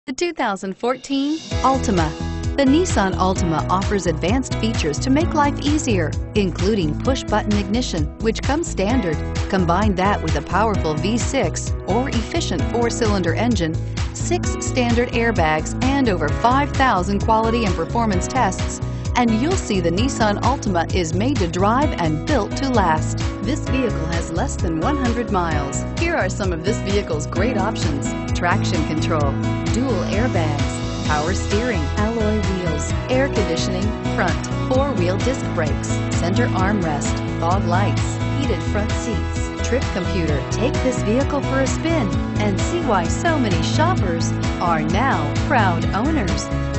The 2014 Altima. The Nissan Altima offers advanced features to make life easier, including push-button ignition, which comes standard. Combine that with a powerful V6 or efficient 4-cylinder engine, 6 standard airbags, and over 5,000 quality and performance tests, and you'll see the Nissan Altima is made to drive and built to last. This vehicle has less than 100 miles. Here are some of this vehicle's great options: traction control, dual airbags, power steering, alloy wheels, air conditioning, front, 4-wheel disc brakes, center armrest, fog lights, heated front seats, trip computer. Take this vehicle for a spin and see why so many shoppers are now proud owners.